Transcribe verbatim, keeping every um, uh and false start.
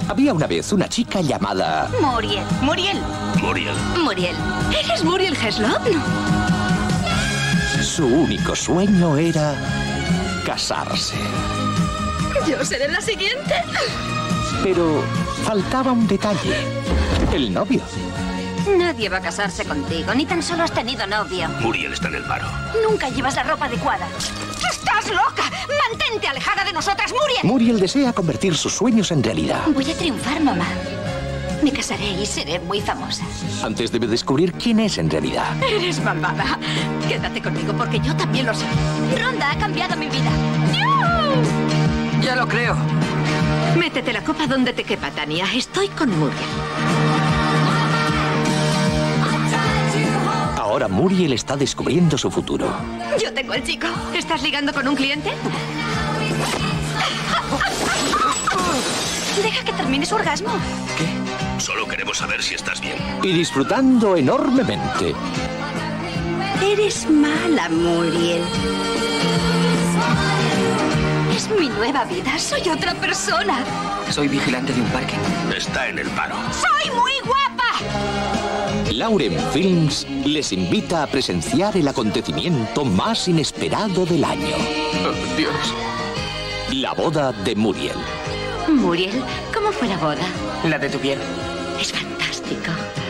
Había una vez una chica llamada... Muriel. Muriel. Muriel. Muriel. ¿Eres Muriel Heslop? No. Su único sueño era casarse. Yo seré la siguiente. Pero faltaba un detalle. El novio. Nadie va a casarse contigo, ni tan solo has tenido novio. Muriel está en el paro. Nunca llevas la ropa adecuada. ¡Estás loca! ¡Mantente alejada de nosotras, Muriel! Muriel desea convertir sus sueños en realidad. Voy a triunfar, mamá. Me casaré y seré muy famosa. Antes debe descubrir quién es en realidad. Eres malvada. Quédate conmigo porque yo también lo sé. Ronda ha cambiado mi vida. Ya lo creo. Métete la copa donde te quepa, Tania. Estoy con Muriel. Ahora Muriel está descubriendo su futuro. Yo tengo al chico. ¿Estás ligando con un cliente? Deja que termine su orgasmo. ¿Qué? Solo queremos saber si estás bien. Y disfrutando enormemente. Eres mala, Muriel. Es mi nueva vida. Soy otra persona. Soy vigilante de un parque. Está en el paro. ¡Soy muy guapa! Lauren Films les invita a presenciar el acontecimiento más inesperado del año. Oh, Dios. La boda de Muriel. Muriel, ¿cómo fue la boda? La de tu piel. Es fantástico.